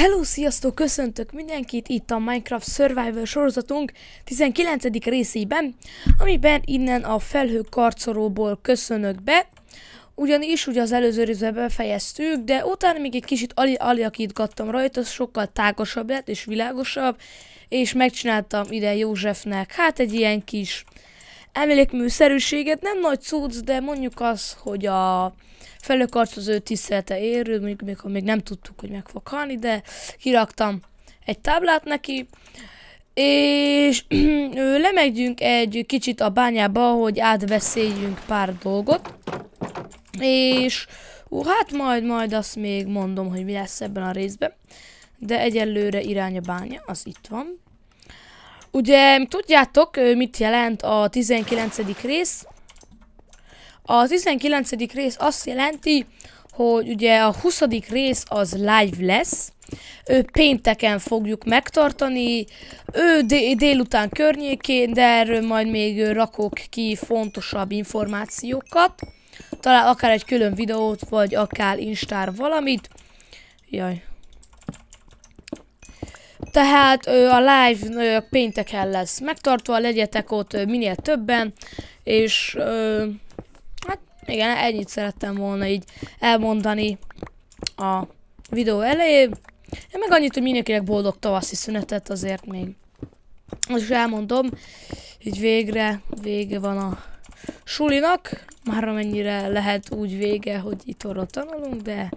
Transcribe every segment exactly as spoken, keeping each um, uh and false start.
Hello, sziasztok! Köszöntök mindenkit itt a Minecraft Survival sorozatunk tizenkilencedik részében, amiben innen a felhőkarcolóból köszönök be. Ugyanis ugye az előző részben befejeztük, de utána még egy kicsit aliakítgattam rajta, sokkal tágasabb lett és világosabb, és megcsináltam ide Józsefnek hát egy ilyen kis emlékműszerűséget, nem nagy cucc, de mondjuk az, hogy a felhőkarcoló tisztelete érő, mondjuk még, még nem tudtuk, hogy meg fog halni, de kiraktam egy táblát neki, és lemegyünk egy kicsit a bányába, hogy átbeszéljünk pár dolgot, és ó, hát majd, majd azt még mondom, hogy mi lesz ebben a részben, de egyelőre irány a bánya, az itt van. Ugye tudjátok, mit jelent a tizenkilencedik rész? A tizenkilencedik rész azt jelenti, hogy ugye a huszadik rész az live lesz, ő pénteken fogjuk megtartani, ő délután környékén, de erről majd még rakok ki fontosabb információkat, talán akár egy külön videót, vagy akár Instár valamit. Jaj. Tehát ö, a live ö, pénteken lesz megtartva, legyetek ott ö, minél többen, és ö, hát igen, ennyit szerettem volna így elmondani a videó elején. Én meg annyit, hogy mindenkinek boldog tavaszi szünetet, azért még most is elmondom, hogy végre vége van a sulinak, már amennyire lehet úgy vége, hogy itt-orra tanulunk, de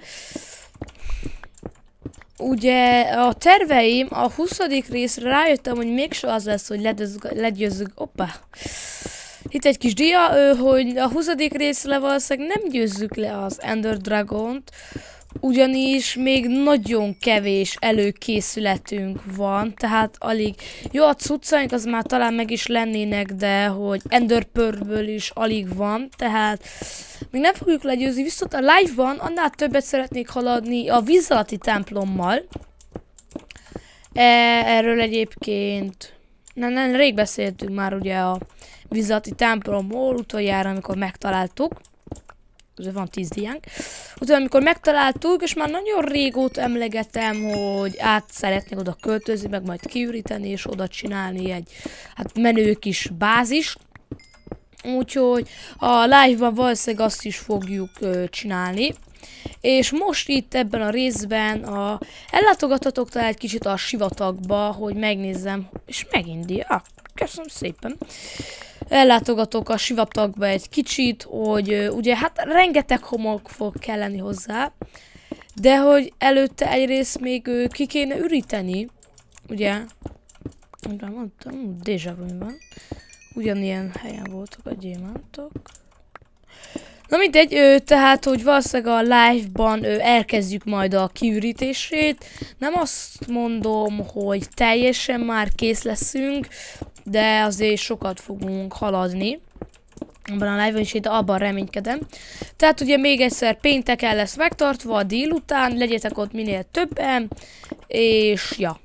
ugye a terveim a huszadik részre rájöttem, hogy mégse az lesz, hogy legyőzzük, oppá, itt egy kis dia, hogy a huszadik részre valószínűleg nem győzzük le az Ender Dragont, ugyanis még nagyon kevés előkészületünk van, tehát alig, jó, a cuccaink az már talán meg is lennének, de hogy Ender Pearlből is alig van, tehát még nem fogjuk legyőzni, viszont a live-ban annál többet szeretnék haladni a víz alatti templommal. E, erről egyébként nem, nem, rég beszéltünk már ugye a víz alatti templomból utoljára, amikor megtaláltuk. Van tíz diánk. Utána, amikor megtaláltuk, és már nagyon régóta emlegetem, hogy át szeretnék oda költözni, meg majd kiüríteni, és oda csinálni egy hát menő kis bázist. Úgyhogy a live-ban valószínűleg azt is fogjuk ö, csinálni. És most itt ebben a részben a... ellátogathatok talán egy kicsit a sivatagba, hogy megnézzem, és megint, ja, köszönöm szépen. Ellátogatok a sivatagba egy kicsit, hogy uh, ugye hát rengeteg homok fog kelleni hozzá, de hogy előtte egyrészt még uh, ki kéne üríteni, ugye, mondtam, déjà vu van, ugyanilyen helyen voltak a gyémántok. Na mindegy, ő, tehát, hogy valószínűleg a live-ban ő, elkezdjük majd a kiürítését. Nem azt mondom, hogy teljesen már kész leszünk, de azért sokat fogunk haladni. Abban a live-ban is itt abban reménykedem. Tehát ugye még egyszer pénteken lesz megtartva a délután, legyetek ott minél többen, és ja.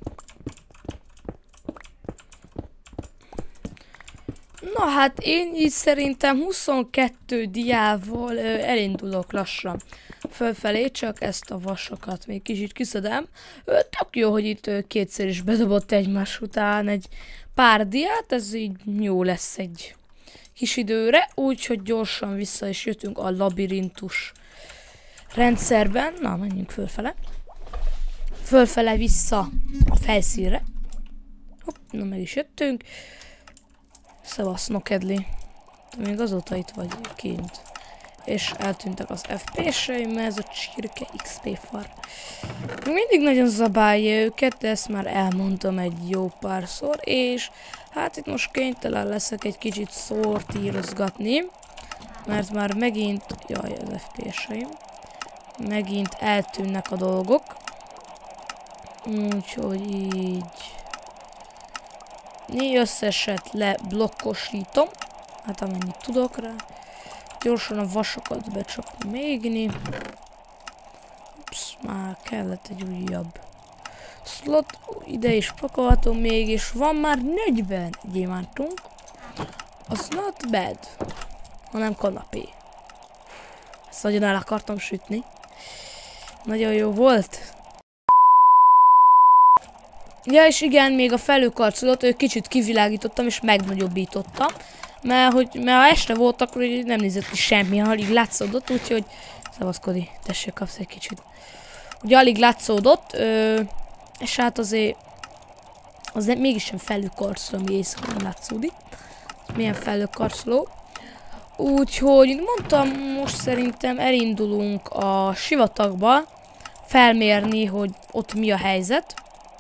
Na hát én így szerintem huszonkettő diával ö, elindulok lassan fölfelé, csak ezt a vasokat még kicsit kiszedem. Ö, tök jó, hogy itt ö, kétszer is bedobott egymás után egy pár diát, ez így jó lesz egy kis időre, úgyhogy gyorsan vissza is jöttünk a labirintus rendszerben. Na, menjünk fölfele. Fölfele vissza a felszínre. Hopp, na meg is jöttünk. Szevasz, Nokedli. Még azóta itt vagy kint. És eltűntek az ef pé es-eim, mert ez a csirke iksz pé far. Mindig nagyon zabálja őket, de ezt már elmondtam egy jó párszor, és hát itt most kénytelen leszek egy kicsit szortírozgatni, mert már megint, jaj, az ef pé es-eim, megint eltűnnek a dolgok. Úgyhogy így... Négy összeset leblokkosítom, hát amennyit tudok rá. Gyorsan a vasokat becsapom mégni. Ups, már kellett egy újabb slot. Ide is pakolhatom még, és van már negyven gyémántunk. Az not bad, hanem kanapé. Ezt nagyon el akartam sütni. Nagyon jó volt. Ja, és igen, még a felőkarcolót ő kicsit kivilágítottam, és megnagyobbítottam. Mert, hogy, mert ha este volt, akkor nem nézett ki semmi, alig látszódott, úgyhogy... Szavazkodi, tessék, kapsz egy kicsit. Ugye alig látszódott, ö, és hát azért... Az nem, mégis sem felőkarcoló, ami éjszaka nem látszódik. Milyen felőkarcoló. Úgyhogy mondtam, most szerintem elindulunk a sivatagba felmérni, hogy ott mi a helyzet.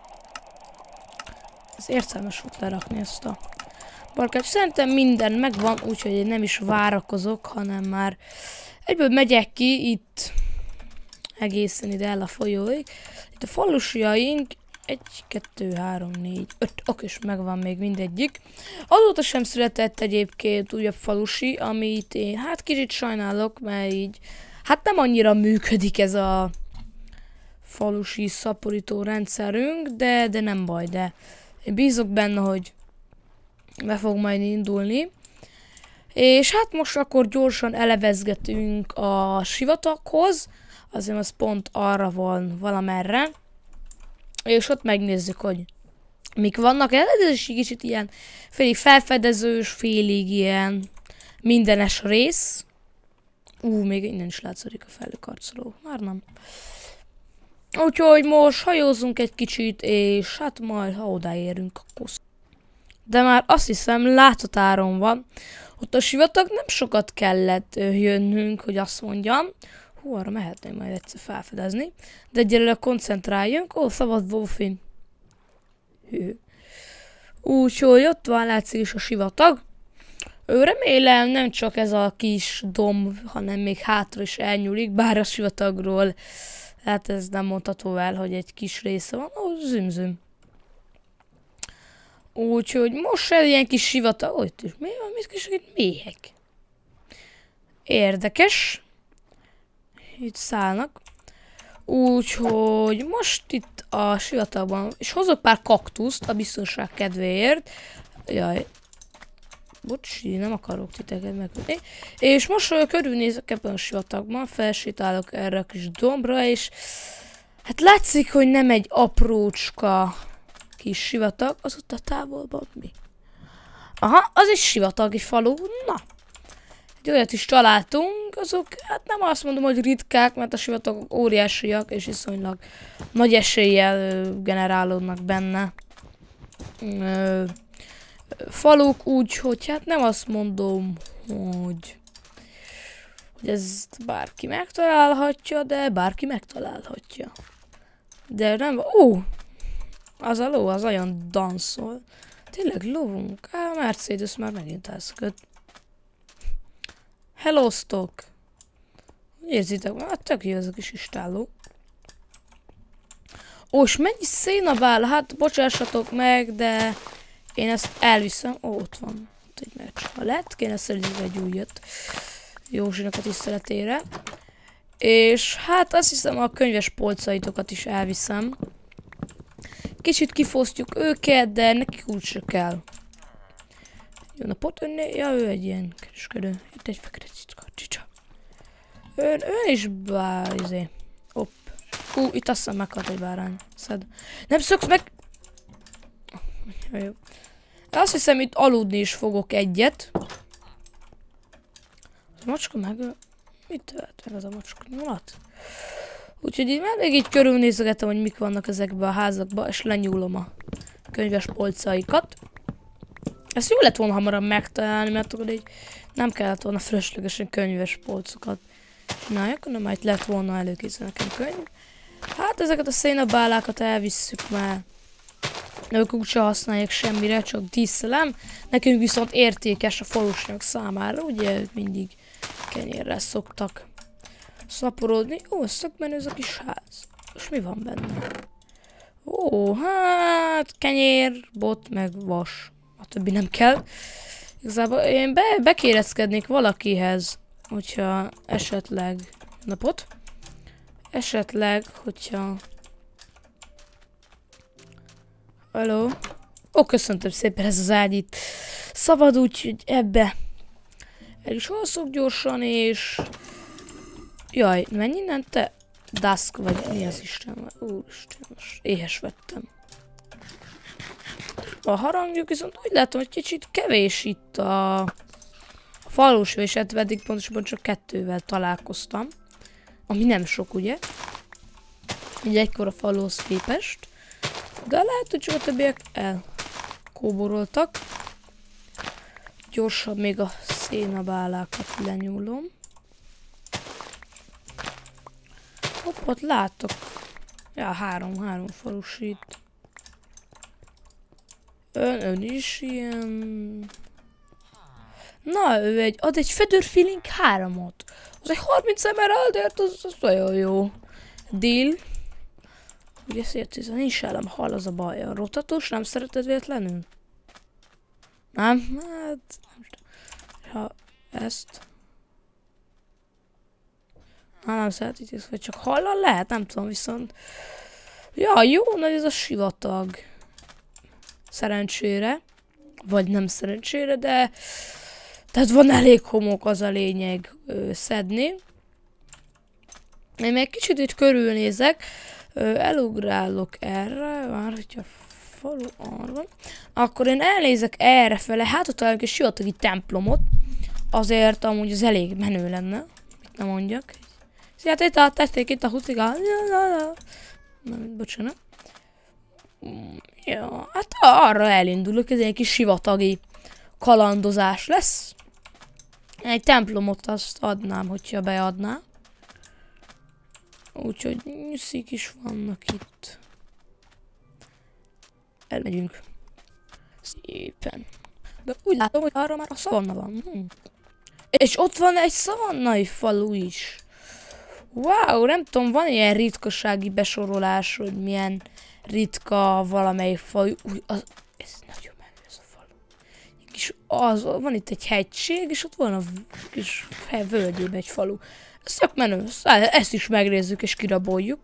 Ez értelmes volt lerakni ezt a barkács. Szerintem minden megvan, úgyhogy én nem is várakozok, hanem már egyből megyek ki itt egészen ide el a folyóig. Itt a falusiaink egy, kettő, három, négy, öt, ok, és megvan még mindegyik. Azóta sem született egyébként újabb falusi, amit én hát kicsit sajnálok, mert így hát nem annyira működik ez a falusi szaporító rendszerünk, de, de nem baj, de én bízok benne, hogy be fog majd indulni. És hát most akkor gyorsan elevezgetünk a sivataghoz, azért az pont arra van valamerre. És ott megnézzük, hogy mik vannak. Ez is kicsit ilyen félig felfedezős, félig ilyen mindenes rész. Ú, még innen is látszik a felőkarcoló. Már nem. Úgyhogy most hajózunk egy kicsit, és hát majd, ha odaérünk, akkor... De már azt hiszem, láthatáron van. Ott a sivatag nem sokat kellett jönnünk, hogy azt mondjam. Hú, arra mehetném majd egyszer felfedezni. De egyelőre koncentráljunk. Ó, szabad Wolfin. Hű. Úgyhogy ott van, látszik is a sivatag. Ő remélem nem csak ez a kis domb, hanem még hátra is elnyúlik, bár a sivatagról hát ez nem mondható el, hogy egy kis része van. Ó, züm-züm. Úgyhogy most egy ilyen kis sivatag. Ó, itt is mi van? Mit kis itt méhek? Érdekes. Itt szállnak. Úgyhogy most itt a sivatagban, és hozok pár kaktuszt a biztonság kedvéért. Jaj. Bocsi, nem akarok titeket megkötni. És most körülnézek ebben a sivatagban, felsétálok erre a kis dombra, és hát látszik, hogy nem egy aprócska kis sivatag, az ott a távolban mi? Aha, az is sivatagi falu, na. Egy olyat is találtunk, azok, hát nem azt mondom, hogy ritkák, mert a sivatagok óriásiak, és viszonylag nagy eséllyel generálódnak benne ö, faluk, úgyhogy hát nem azt mondom, hogy, hogy ezt bárki megtalálhatja, de bárki megtalálhatja. De nem, ó, az a ló, az olyan danszol. Tényleg lovunk? Á, a Mercedes már megint elszökött. Hellóztok! Érzitek, hát tök jó ez a kis istálló. Ó, és mennyi szénabál? Hát bocsássatok meg, de én ezt elviszem. Ó, ott van. Ott egy meccs. Ha lett, kéne szerezni egy újat. Józsinak a tiszteletére. És hát azt hiszem a könyves polcaitokat is elviszem. Kicsit kifosztjuk őket, de nekik úgyse kell. Jó napot, önné? Ja, ő egy ilyen kereskedő. Itt egy fekete cicka, csicsa. Ön, ön is bár, izé. Hopp. Hú, itt azt hiszem meghalt egy bárány. Szed. Nem szöksz meg! Jó, jó. Azt hiszem, itt aludni is fogok egyet. A macska meg... Mit tölt meg az a macska? Nyolat? Úgyhogy így már még így körülnézegetem, hogy mik vannak ezekben a házakban, és lenyúlom a könyves polcaikat. Ezt jó lett volna hamarabb megtalálni, mert akkor így nem kellett volna fölöslegesen könyves polcokat csináljak, hanem majd lett volna előkészíteni nekem könyv. Hát ezeket a szénabálákat elvisszük már. Ők úgyse használják semmire, csak díszelem. Nekünk viszont értékes a falusiak számára, ugye ők mindig kenyérrel szoktak szaporodni. Ó, ez tök menő ez a kis ház. És mi van benne? Ó, hát kenyér, bot, meg vas. A többi nem kell. Igazából én be, bekérezkednék valakihez, hogyha esetleg... Napot? Esetleg, hogyha... Hello? Ó, köszöntöm szépen, ez az ágy itt szabad, úgyhogy ebbe el is alszok gyorsan, és... Jaj, menj innen, te? Dusk, vagy mi az Isten? Úristen, most éhes vettem. a harangjuk, viszont úgy látom, hogy kicsit kevés itt a, a falus vésett, eddig pontosabban csak kettővel találkoztam. Ami nem sok, ugye? Így egykor a faluhoz képest. De lehet, hogy csak a többiek elkóboroltak. Gyorsabb még a szénabálákat lenyúlom. Hopp, ott látok. Ja, három, három falusít. Ön, ön is ilyen... Na, ő egy, ad egy Feather Feeling háromot. Az egy harminc emeraldért, az, az nagyon jó. Deal. Ugye szét, ez nincs elem hal, az a baj. A rotatós nem szereted véletlenül? Nem? Hát... Ha ezt... Ha nem szeretitek, vagy csak hallal lehet, nem tudom, viszont... Ja, jó nagy ez a sivatag. Szerencsére. Vagy nem szerencsére, de... Tehát van elég homok, az a lényeg ö, szedni. Én még kicsit itt körülnézek. Ö, elugrálok erre. Már, hogyha falu arra. Akkor én elnézek errefele. Hát ott találok egy sivatagi templomot. Azért amúgy az elég menő lenne. Mit nem mondjak. Szia, téta, tették itt a huciga. Na, bocsánat. Ja, hát arra elindulok, ez egy kis sivatagi kalandozás lesz. Egy templomot azt adnám, hogyha beadná. Úgyhogy nyuszik is vannak itt. Elmegyünk. Szépen. De úgy látom, hogy arra már a szavanna van. Hm. És ott van egy szavannai falu is. Wow, nem tudom, van ilyen ritkasági besorolás, hogy milyen ritka valamelyik falu. Új, az, ez nagyon menő ez a falu. És az, van itt egy hegység, és ott van a kis völgyében egy falu. Ez tök menő, ezt is megnézzük és kiraboljuk.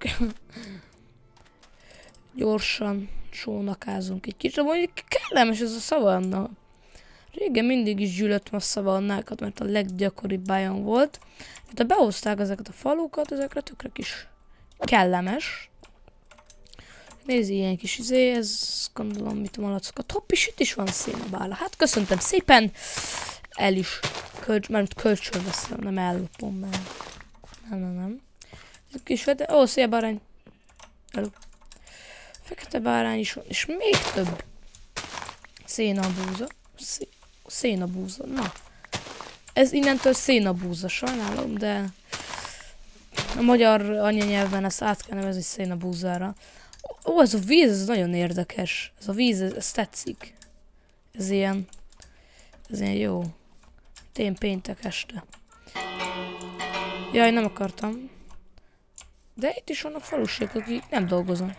Gyorsan sónakázunk egy kicsit, mondjuk kellemes ez a szavanna. Régen mindig is gyűlöltem a szavannákat, mert a leggyakoribb bajom volt. De behozták ezeket a falukat, ezekre tökre kis kellemes. Nézd, ilyen kis izé, ez gondolom, mit a malackokat. Hopp, és itt is van szénabála. Hát köszöntem szépen. El is kölcs, mert kölcsön veszem, nem ellopom, mert nem, nem, nem. Ez kis fede, ó, szia bárány. Hello. Fekete bárány is van, és még több szénabúza. Szé szénabúza, na. Ez innentől szénabúza, sajnálom, de a magyar anyanyelven ezt át kell nevezni szénabúzára. Ó, ez a víz, ez nagyon érdekes. Ez a víz, ez, ez tetszik. Ez ilyen, ez ilyen jó. Tén péntek este. Jaj, nem akartam. De itt is vannak falusiak, akik nem dolgoznak.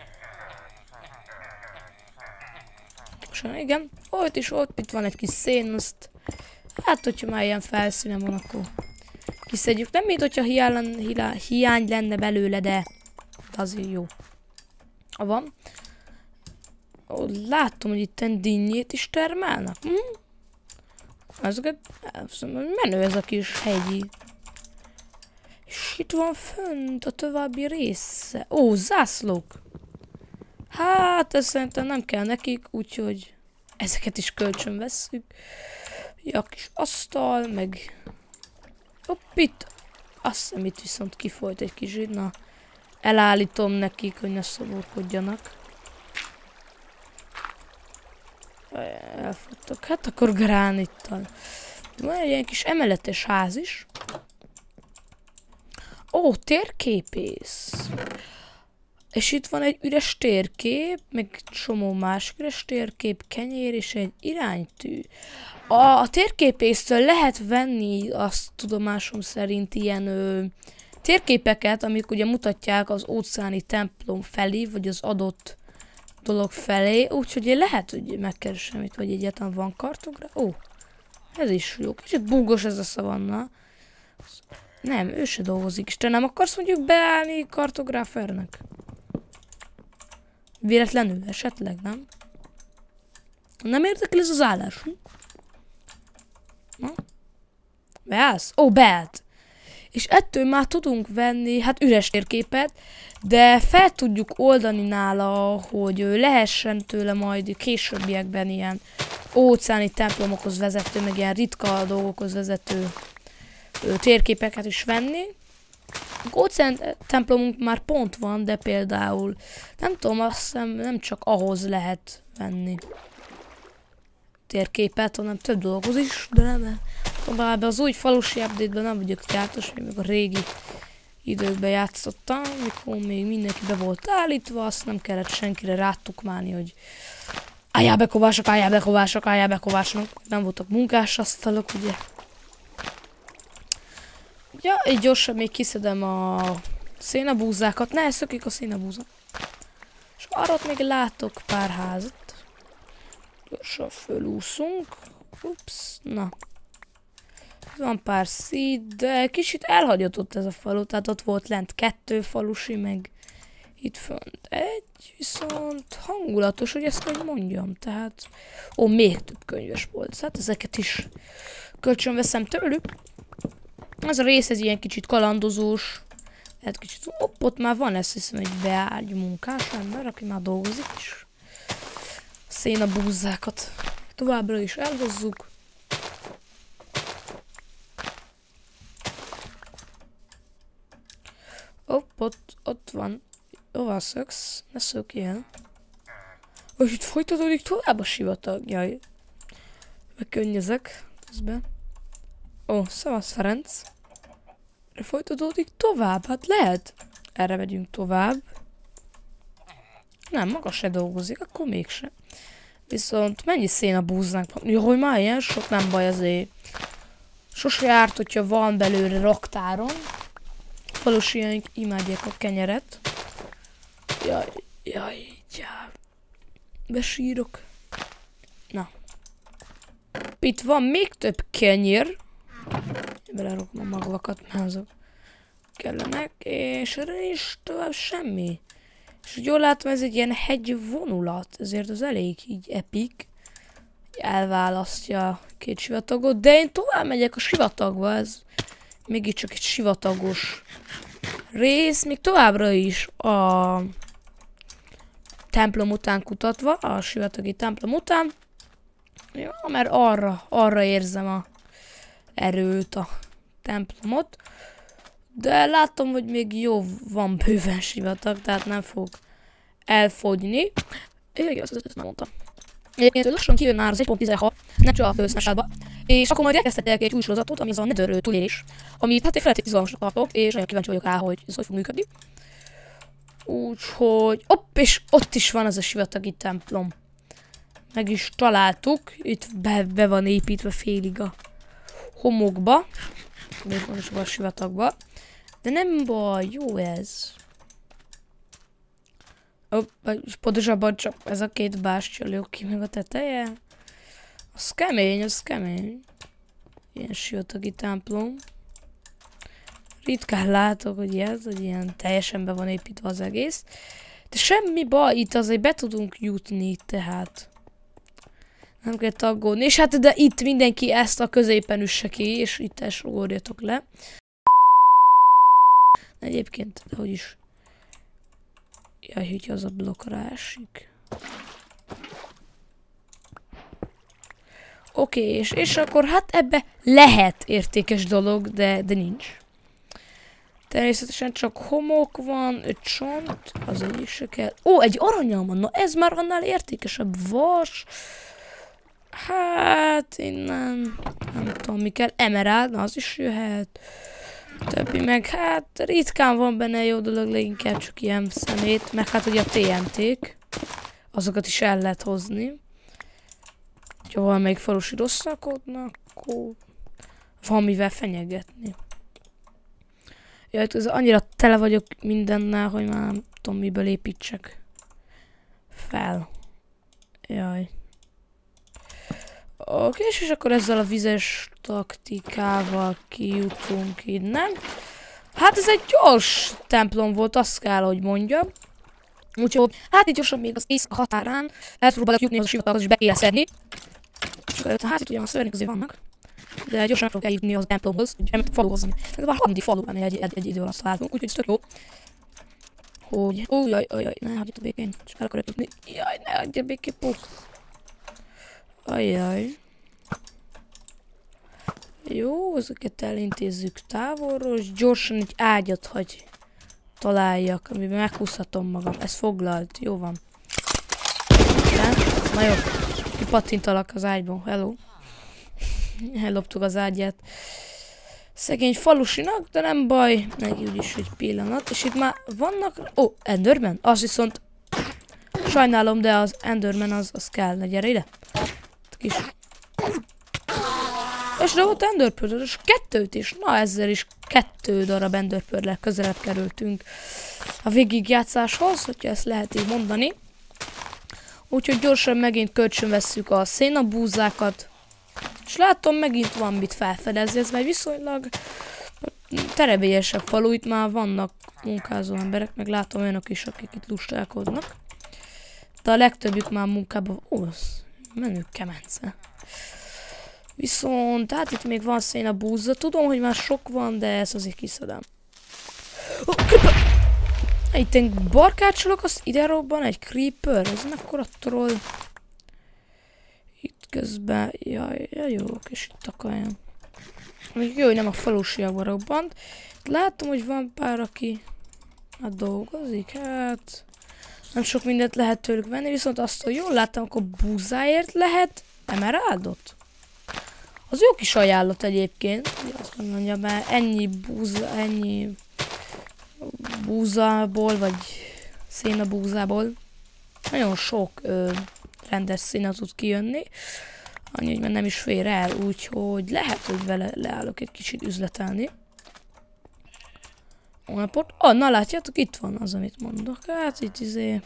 Most, igen. Ó, itt is ott, itt van egy kis szén, azt... Hát, hogyha már ilyen felszínen van, akkor kiszedjük. Nem, mint hogyha hiány, hiány, hiány lenne belőle, de azért jó. Ha van. Ó, látom, hogy itt dinnyét is termelnek. Hm? Ezeket menő ez a kis hegyi. És itt van fönt a további része. Ó, zászlók. Hát, ez szerintem nem kell nekik, úgyhogy ezeket is kölcsön vesszük. Ja, kis asztal, meg... Hopp, itt. Azt hiszem, itt viszont kifolyt egy kis na. Elállítom nekik, hogy ne szomorkodjanak. Elfogtak. Hát akkor gránittal. Van egy ilyen kis emeletes ház is. Ó, térképész. És itt van egy üres térkép, meg csomó más üres térkép, kenyér és egy iránytű. A, a térképésztől lehet venni, azt tudomásom szerint, ilyen ö, térképeket, amik ugye mutatják az óceáni templom felé, vagy az adott dolog felé. Úgyhogy lehet, hogy megkeresem itt, hogy egyáltalán van kartográf. Ó, ez is jó. Kicsit búgos ez a szavanna. Nem, ő se dolgozik. És te nem akarsz mondjuk beállni kartográfernek? Véletlenül esetleg, nem? Nem érdekel ez az állás. Hm? Na? Beállsz? Ó, beállt. és ettől már tudunk venni, hát üres térképet, de fel tudjuk oldani nála, hogy lehessen tőle majd későbbiekben ilyen óceáni templomokhoz vezető, meg ilyen ritka dolgokhoz vezető térképeket is venni. Óceán templomunk már pont van, de például nem tudom, azt hiszem nem csak ahhoz lehet venni térképet, hanem több dolghoz is, de nem. Tovább az új falusi update-ben nem vagyok jártas, még a régi időkben játszottam, mikor még mindenki be volt állítva, azt nem kellett senkire rátukmálni, hogy álljál be kovások, álljál be kovások, álljál be kovások, nem voltak munkásasztalok, ugye. Ja, így gyorsan még kiszedem a szénabúzákat, ne, szökik a szénabúza. És arra ott még látok pár házat. Gyorsan fölúszunk. Ups, na. Van pár szíd, de kicsit elhagyatott ez a falu, tehát ott volt lent kettő falusi, meg itt fönt egy, viszont hangulatos, hogy ezt hogy mondjam, tehát... Ó, még több könyves volt, hát ezeket is kölcsön veszem tőlük. Ez a rész, ez ilyen kicsit kalandozós, lehet kicsit... Hopp, ott már van, ezt hiszem, egy beágy munkás ember, aki már dolgozik is. Szénabúzákat továbbra is elhozzuk. Hopp, ott, ott van. Hova szöksz? Ne szökjél. És itt folytatódik tovább a sivatag. Jaj. Megkönnyezek közben. Ó, szavasz Ferenc. Folytatódik tovább, hát lehet. Erre megyünk tovább. Nem, maga se dolgozik, akkor mégse. Viszont mennyi szénabúznánk van? Jó, hogy már ilyen sok, nem baj azért. Sose járt, hogyha van belőle raktáron. Falusiaink imádják a kenyeret. Jaj, jaj, jaj. Besírok. Na. Itt van még több kenyér. Belerakom a magvakat, mert azok kellenek. És erre is tovább semmi. És jól látom, ez egy ilyen hegy vonulat. Ezért az elég így epik. Elválasztja a két sivatagot. De én tovább megyek a sivatagba. Ez mégiscsak egy sivatagos rész. Még továbbra is a templom után kutatva. A sivatagi templom után. Ja, mert arra, arra érzem a erőt, a templomot. De látom, hogy még jó van bőven sivatag, tehát nem fog elfogyni. Igen, azt nem mondtam. Egyébként lassan kijön már az egy pont tizenhat, nem csak a főszmesádba. És akkor majd elkezdhetek egy új sorozatot, ami az a Nether túlélés. Amit hát én feltétlenül izgalmasnak tartok, és nagyon kíváncsi vagyok rá, hogy ez hogy fog működni. Úgyhogy... Hopp, és ott is van az a sivatagi templom. Meg is találtuk. Itt be, be van építve félig a homokba. Még most a sivatagba. De nem baj, jó ez. Hopp, pontosabban csak ez a két bástya lő ki meg a teteje. Az kemény, az kemény. Ilyen sivatagi templom. Ritkán látok, hogy ez, hogy ilyen teljesen be van építve az egész. De semmi baj, itt azért be tudunk jutni, tehát nem kell aggódni. És hát de itt mindenki ezt a középen üsse ki, és itt ezt ugorjatok le. Egyébként, de hogy is. Jaj, hogy az a blokkra esik. Oké, okay, és, és akkor hát ebbe lehet értékes dolog, de, de nincs. Természetesen csak homok van, egy csont, az egy is se kell. Ó, egy aranyam van, na ez már annál értékesebb. Vas. Hát, innen, nem tudom mi kell. Emerald, na az is jöhet. Többi meg, hát ritkán van benne jó dolog, leginkább csak ilyen szemét. Meg hát ugye a té en té-k. Azokat is el lehet hozni. Ha valamelyik falusi rosszakodnak, akkor van mivel fenyegetni. Jaj, ez annyira tele vagyok mindennel, hogy már nem tudom miből építsek fel. Jaj. Oké, és akkor ezzel a vizes taktikával kijutunk innen. Hát ez egy gyors templom volt, azt kell, hogy mondjam. Úgyhogy, hát itt gyorsan még az éjszaka határán elpróbálok jutni az a sivataghoz és beéleszedni. És akkor hát itt ugye a szörnyek azért vannak. De gyorsan fogok eljutni az templomhoz, hogy nem faluhoz. Ez a harmadik faluban egy, egy, egy idő alatt találtunk, úgyhogy ez tök jó. Hogy... Ó, jaj, jaj, jaj, ne hagyjatok békén, csak el akarok jutni. Jaj, ne hagyja békén, puk. Ajjaj. Jó, ezeket elintézzük távolról, és gyorsan egy ágyat hagy találjak, amiben meghúzhatom magam. Ez foglalt, jó van. De, na jó, kipattintalak az ágyból, hello. Elloptuk az ágyát. Szegény falusinak, de nem baj. Meg úgyis egy pillanat. És itt már vannak... Ó, oh, Enderman? Az viszont... Sajnálom, de az Enderman az, az kell. Ne gyere ide. Kis... És de volt Enderpearl, és kettőt is. Na, ezzel is kettő darab Enderpearl-lel közelebb kerültünk a végigjátszáshoz, hogyha ezt lehet így mondani. Úgyhogy gyorsan megint kölcsönvesszük a szénabúzákat. És látom, megint van mit felfedezni, ez már viszonylag terebélyesebb falu, itt már vannak munkázó emberek, meg látom olyanok is, akik itt lustálkodnak. De a legtöbbük már munkában, ó, az menő kemence. Viszont, hát itt még van szénabúza, tudom, hogy már sok van, de ezt azért kiszedem. Oh, creeper! Itt egy barkácsolok, azt ide robban egy creeper, ez mekkora troll. Itt közben, jaj, jaj, jó, és itt akaljam. Még jó, hogy nem a falusiakba robbant. Látom, hogy van pár, aki hát dolgozik, hát nem sok mindent lehet tőlük venni, viszont azt, hogy jól láttam, akkor búzáért lehet emeraldot. Az jó kis ajánlat egyébként, azt mondja, mert ennyi búza, ennyi búzából, vagy szénabúzából nagyon sok ö, rendes szína tud kijönni. Annyi, hogy már nem is fér el, úgyhogy lehet, hogy vele leállok egy kicsit üzletelni. Napot. Ah, na látjátok, itt van az, amit mondok. Hát itt izé...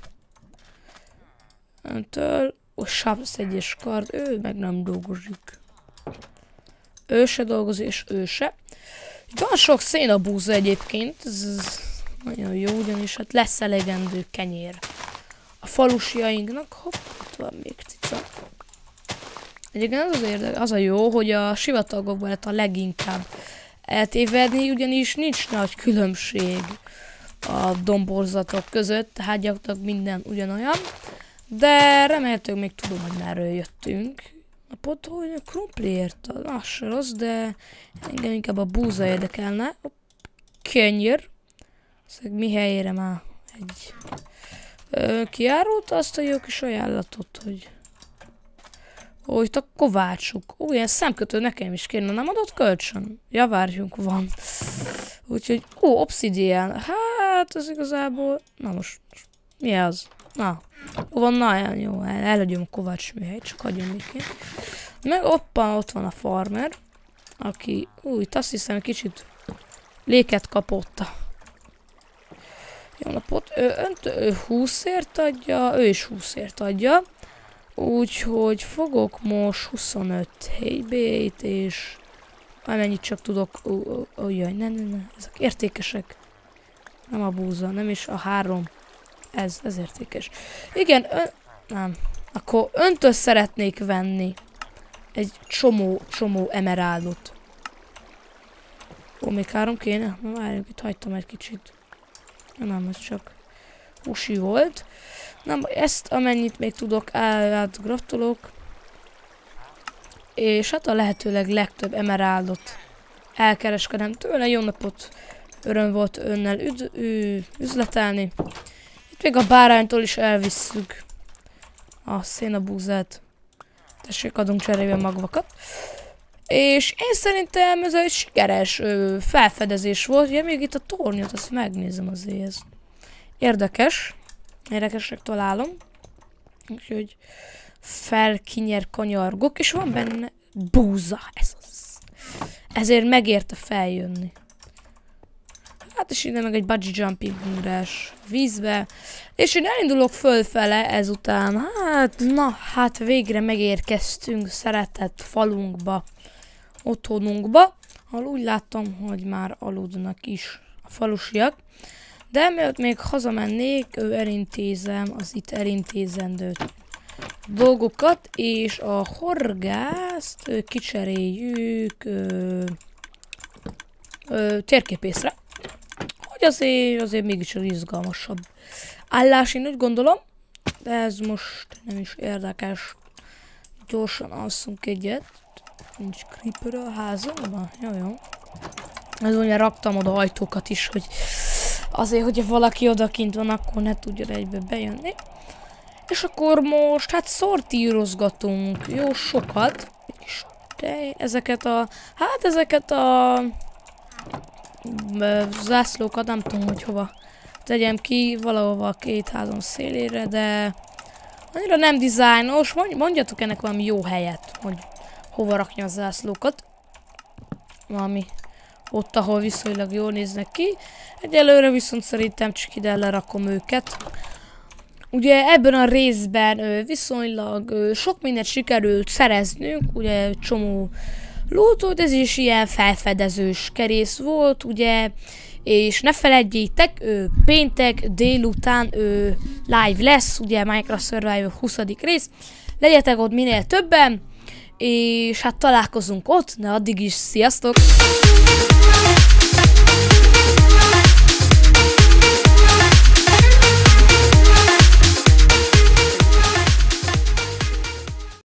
Öntől... Ó, Sharps egyes kard, ő meg nem dolgozik. Ő se dolgozik, és ő se. Van sok szénabúza egyébként, ez, ez nagyon jó, ugyanis hát lesz elegendő kenyér a falusiainknak. Hopp, itt van még cica. Egyébként az, az, érdekes, az a jó, hogy a sivatagokban lehet a leginkább eltévedni, ugyanis nincs nagy különbség a domborzatok között, tehát gyakorlatilag minden ugyanolyan. De remélhetőleg még tudom, hogy merről jöttünk. A pot, hogy a krumpliért, az se rossz, de engem inkább a búza érdekelne. Kenyér. Szóval mi helyére már egy ö, kiárult azt a jó kis ajánlatot, hogy ó, itt a kovácsuk. Ó, ilyen szemkötő nekem is kéne, nem adott kölcsön? Ja, várjunk, van. Úgyhogy, ó, obszidián. Hát, ez igazából, na most, most mi az? Na, jó van, na, jó, el, elhagyom a kovács műhelyt, csak hagyom még. Meg oppa, ott van a farmer, aki, ú, itt azt hiszem, kicsit léket kapott. Jó napot, ő, önt, ő húszért adja, ő is húszért adja. Úgyhogy fogok most huszonöt helybét, és amennyit csak tudok, ó, ó, ó, jaj, ne, ne, ne, ezek értékesek. Nem a búza, nem is a három. Ez, ez értékes. Igen, ön, nem. Akkor öntől szeretnék venni egy csomó, csomó emeraldot. Ó, még három kéne? Na várjunk, itt hagytam egy kicsit. Nem, ez csak usi volt. Nem, ezt amennyit még tudok, át gratulok. És hát a lehetőleg legtöbb emeraldot elkereskedem tőle. Jó napot, öröm volt önnel üd, ü, üzletelni. Itt még a báránytól is elvisszük a szénabúzát. Tessék, adunk cserébe magvakat. És én szerintem ez egy sikeres ö, felfedezés volt. Ja, még itt a tornyot, azt megnézem azért. Ez érdekes. Érdekesnek találom. Úgyhogy felkinyer kanyargok, és van benne búza. Ez az. Ezért megérte feljönni. Hát és innen meg egy bungee jumping ugrás vízbe. És én elindulok fölfele ezután. Hát, na, hát végre megérkeztünk szeretett falunkba, otthonunkba. Ahol úgy láttam, hogy már aludnak is a falusiak. De mielőtt még hazamennék, ő elintézem az itt elintézendőt. dolgokat, és a horgászt ö, kicseréljük ö, ö, térképészre. Hogy azért, azért mégis izgalmasabb állás, én úgy gondolom, de ez most nem is érdekes. Gyorsan alszunk egyet. Nincs creeper a házunkban? Jó, jó. Ez ugye raktam oda ajtókat is, hogy azért, hogyha valaki odakint van, akkor ne tudjon egybe bejönni. És akkor most hát szortírozgatunk jó sokat. De ezeket a, hát ezeket a zászlókat nem tudom, hogy hova tegyem ki, valahova a két házam szélére, de annyira nem dizájnos. Mondjatok ennek valami jó helyet, hogy hova rakni a zászlókat. Valami ott, ahol viszonylag jól néznek ki. Egyelőre viszont szerintem csak ide lerakom őket. Ugye ebben a részben ö, viszonylag ö, sok mindent sikerült szereznünk, ugye csomó lootot, ez is ilyen felfedezős kerész volt, ugye, és ne felejtjétek, ö, péntek délután ö, live lesz, ugye Minecraft Survival huszadik rész, legyetek ott minél többen, és hát találkozunk ott, de addig is sziasztok!